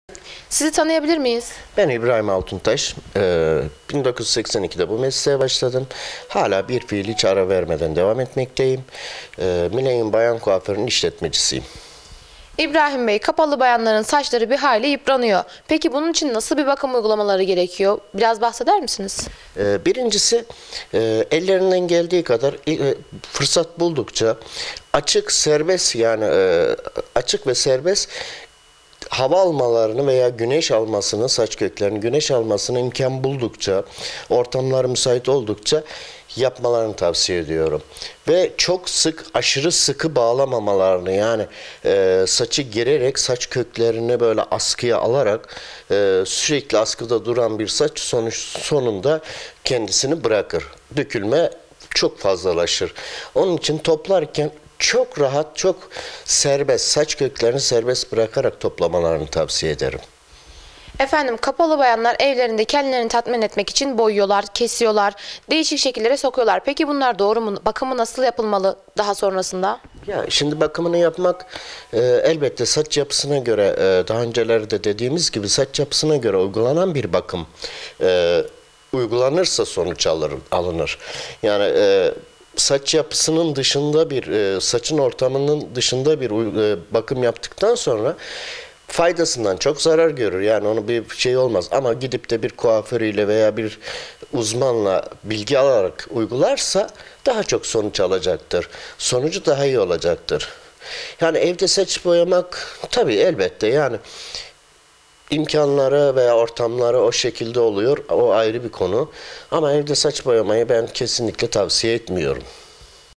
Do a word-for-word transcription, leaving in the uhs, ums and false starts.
Sizi tanıyabilir miyiz? Ben İbrahim Altuntaş. Ee, bin dokuz yüz seksen ikide bu mesleğe başladım. Hala bir fiil hiç ara vermeden devam etmekteyim. Ee, Millennium Bayan Kuaförü'nün işletmecisiyim. İbrahim Bey, kapalı bayanların saçları bir hayli yıpranıyor. Peki bunun için nasıl bir bakım uygulamaları gerekiyor? Biraz bahseder misiniz? Ee, birincisi e, ellerinden geldiği kadar e, fırsat buldukça açık, serbest yani e, açık ve serbest hava almalarını veya güneş almasını, saç köklerinin güneş almasını imkan buldukça, ortamlar müsait oldukça yapmalarını tavsiye ediyorum. Ve çok sık, aşırı sıkı bağlamamalarını, yani e, saçı gererek saç köklerini böyle askıya alarak e, sürekli askıda duran bir saç sonuç sonunda kendisini bırakır. Dökülme çok fazlalaşır. Onun için toplarken çok rahat, çok serbest, saç köklerini serbest bırakarak toplamalarını tavsiye ederim. Efendim, kapalı bayanlar evlerinde kendilerini tatmin etmek için boyuyorlar, kesiyorlar, değişik şekillere sokuyorlar. Peki bunlar doğru mu? Bakımı nasıl yapılmalı daha sonrasında? Ya şimdi bakımını yapmak e, elbette saç yapısına göre, e, daha öncelerde dediğimiz gibi saç yapısına göre uygulanan bir bakım. E, uygulanırsa sonuç alır, alınır. Yani e, saç yapısının dışında bir, e, saçın ortamının dışında bir e, bakım yaptıktan sonra faydasından çok zarar görür. Yani onu bir şey olmaz. Ama gidip de bir kuaförüyle veya bir uzmanla bilgi alarak uygularsa daha çok sonuç alacaktır. Sonucu daha iyi olacaktır. Yani evde saç boyamak tabii elbette yani imkanları veya ortamları o şekilde oluyor. O ayrı bir konu. Ama evde saç boyamayı ben kesinlikle tavsiye etmiyorum.